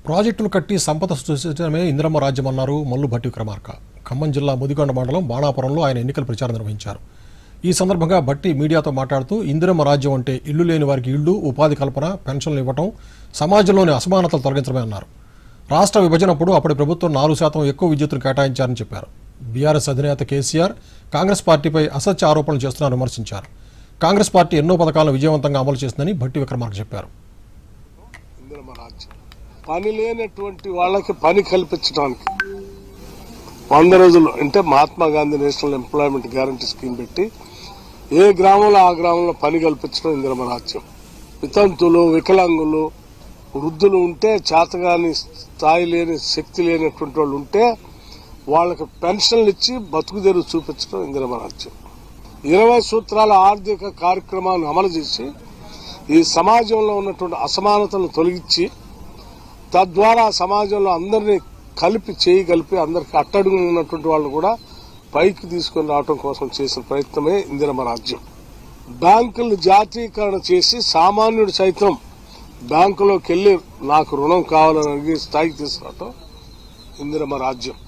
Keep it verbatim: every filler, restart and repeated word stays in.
ప్రాజెక్టులు కట్టి సంపద సృష్టించడమే ఇందిరమ్మ రాజ్యమన్నారు మల్లు భట్టి విక్రమార్క. ఖమ్మం జిల్లా ముదిగొండ మండలం బాణాపురంలో ఆయన ఎన్నికల ప్రచారం నిర్వహించారు. ఈ సందర్భంగా భట్టి మీడియాతో మాట్లాడుతూ ఇందిరమ్మ రాజ్యం అంటే ఇళ్లు లేని వారికి ఇళ్లు, ఉపాధి కల్పన, పెన్షన్లు ఇవ్వటం, సమాజంలోని అసమానతలు తొలగించడమే అన్నారు. రాష్ట్ర విభజనప్పుడు అప్పటి ప్రభుత్వం నాలుగు శాతం ఎక్కువ విద్యుత్తును కేటాయించారని చెప్పారు. బీఆర్ఎస్ అధినేత కేసీఆర్ కాంగ్రెస్ పార్టీపై అసత్య ఆరోపణలు చేస్తున్నారని విమర్శించారు. కాంగ్రెస్ పార్టీ ఎన్నో పథకాలను విజయవంతంగా అమలు చేస్తుందని భట్టి విక్రమార్క చెప్పారు. పని లేనటువంటి వాళ్ళకి పని కల్పించడానికి వంద రోజులు అంటే Mahatma Gandhi national employment guarantee scheme పెట్టి ఏ గ్రామంలో ఆ గ్రామంలో పని కల్పించడం ఇందిరమ్మ రాజ్యం. వితంతులు, వికలాంగులు, వృద్ధులు ఉంటే, చేతగాని స్థాయి లేని శక్తి లేనటువంటి వాళ్ళు ఉంటే వాళ్ళకి పెన్షన్లు ఇచ్చి బతుకు తెరువు చూపించడం ఇందిరమ్మ రాజ్యం. ఇరవై సూత్రాల ఆర్థిక కార్యక్రమాన్ని అమలు చేసి ఈ సమాజంలో ఉన్నటువంటి అసమానతలను తొలగించి తద్వారా సమాజంలో అందరినీ కలిపి చేయి కలిపి అందరికి అట్టడుగు ఉన్నటువంటి వాళ్ళు కూడా పైకి తీసుకొని రావడం కోసం చేసిన ప్రయత్నమే ఇందిరమ్మ రాజ్యం. బ్యాంకులను జాతీయకరణ చేసి సామాన్యుడు సైతం బ్యాంకులోకి వెళ్లి నాకు రుణం కావాలని అడిగే స్థాయికి తీసుకురావటం ఇందిరమ్మ రాజ్యం.